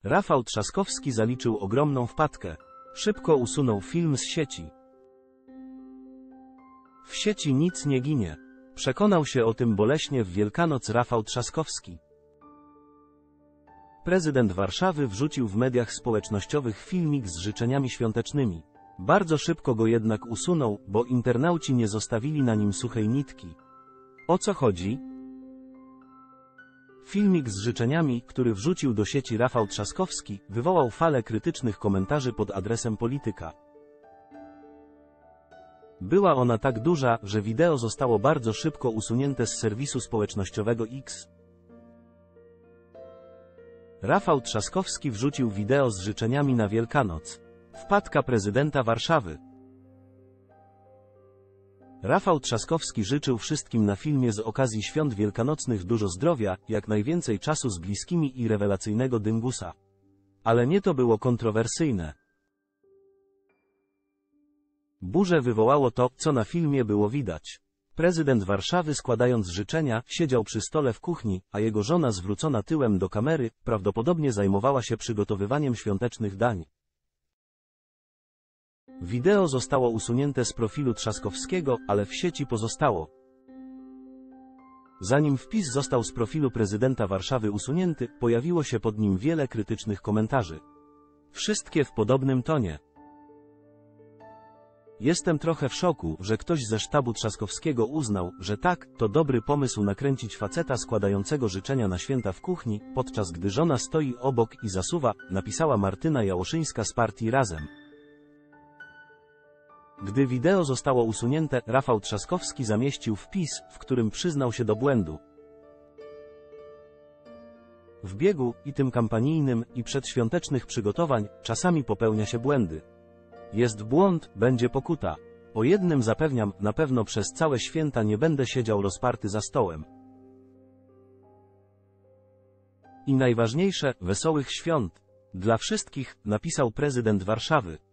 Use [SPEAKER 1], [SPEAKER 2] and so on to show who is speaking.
[SPEAKER 1] Rafał Trzaskowski zaliczył ogromną wpadkę. Szybko usunął film z sieci. W sieci nic nie ginie. Przekonał się o tym boleśnie w Wielkanoc Rafał Trzaskowski. Prezydent Warszawy wrzucił w mediach społecznościowych filmik z życzeniami świątecznymi. Bardzo szybko go jednak usunął, bo internauci nie zostawili na nim suchej nitki. O co chodzi? Filmik z życzeniami, który wrzucił do sieci Rafał Trzaskowski, wywołał falę krytycznych komentarzy pod adresem polityka. Była ona tak duża, że wideo zostało bardzo szybko usunięte z serwisu społecznościowego X. Rafał Trzaskowski wrzucił wideo z życzeniami na Wielkanoc. Wpadka prezydenta Warszawy. Rafał Trzaskowski życzył wszystkim na filmie z okazji świąt wielkanocnych dużo zdrowia, jak najwięcej czasu z bliskimi i rewelacyjnego dyngusa. Ale nie to było kontrowersyjne. Burzę wywołało to, co na filmie było widać. Prezydent Warszawy, składając życzenia, siedział przy stole w kuchni, a jego żona, zwrócona tyłem do kamery, prawdopodobnie zajmowała się przygotowywaniem świątecznych dań. Wideo zostało usunięte z profilu Trzaskowskiego, ale w sieci pozostało. Zanim wpis został z profilu prezydenta Warszawy usunięty, pojawiło się pod nim wiele krytycznych komentarzy. Wszystkie w podobnym tonie. Jestem trochę w szoku, że ktoś ze sztabu Trzaskowskiego uznał, że tak, to dobry pomysł nakręcić faceta składającego życzenia na święta w kuchni, podczas gdy żona stoi obok i zasuwa, napisała Martyna Jałoszyńska z partii Razem. Gdy wideo zostało usunięte, Rafał Trzaskowski zamieścił wpis, w którym przyznał się do błędu. W biegu, i tym kampanijnym, i przedświątecznych przygotowań, czasami popełnia się błędy. Jest błąd, będzie pokuta. O jednym zapewniam, na pewno przez całe święta nie będę siedział rozparty za stołem. I najważniejsze, wesołych świąt. Dla wszystkich, napisał prezydent Warszawy.